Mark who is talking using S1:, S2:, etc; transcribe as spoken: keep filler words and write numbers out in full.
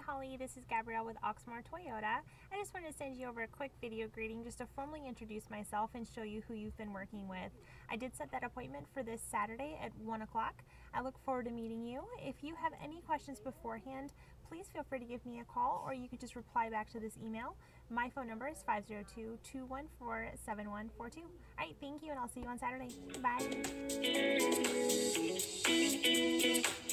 S1: Holly, this is Gabrielle with Oxmoor Toyota. I just wanted to send you over a quick video greeting just to formally introduce myself and show you who you've been working with. I did set that appointment for this Saturday at one o'clock. I look forward to meeting you. If you have any questions beforehand, please feel free to give me a call, or you could just reply back to this email. My phone number is five zero two, two one four, seven one four two. Alright, thank you, and I'll see you on Saturday. Bye!